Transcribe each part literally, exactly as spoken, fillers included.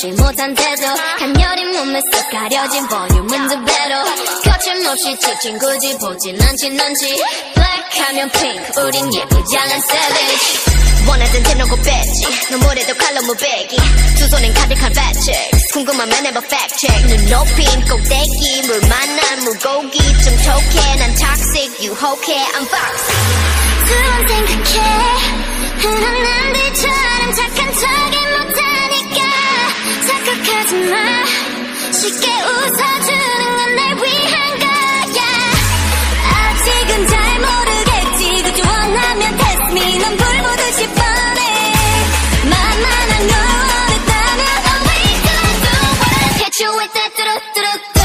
걷지 못한 태도 간녀린 몸에 쏙 가려진 볼륨은 두 배로 거침없이 찍힌 굳이 보진 않지 넌지 black 하면 pink 우린 예쁘지 않은 savage 원하던 대놓고 뺐지 너무래도 칼로 무배기 두 손엔 가득한 fat checks 궁금하면 해봐 fact check 눈 높인 꼭대기 물 만난 물고기 좀 톡해 난 toxic 유혹해 I'm foxy 두 번 생각해 흔한 남들처럼 착한 척이 못하니까 착각하지 마 쉽게 웃어주는 건 날 위한 거야 아직은 잘 모르겠지 그저 원하면 test me 넌 불 보듯이 뻔해 만만한 걸 원했다면 always do I do what I hit you with that 뚜루뚜루뚜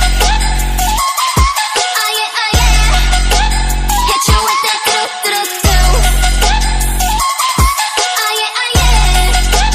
Oh yeah oh yeah hit you with that 뚜루뚜루뚜 Oh yeah oh yeah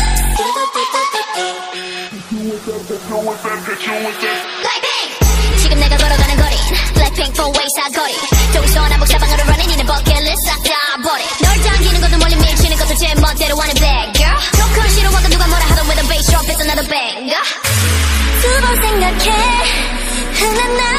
blackpink 지금 내가 걸어가는 거리 blackpink four way 사거리 동서남북 사방으로 running 이는 버킷리스트 싹 다 버리 널 당기는 것도 멀리 밀치는 것도 제 멋대로 하는 bad girl 조금 싫어하고 누가 뭐라 하던 with a bass drop it's another banger 두 번 생각해 흔한 날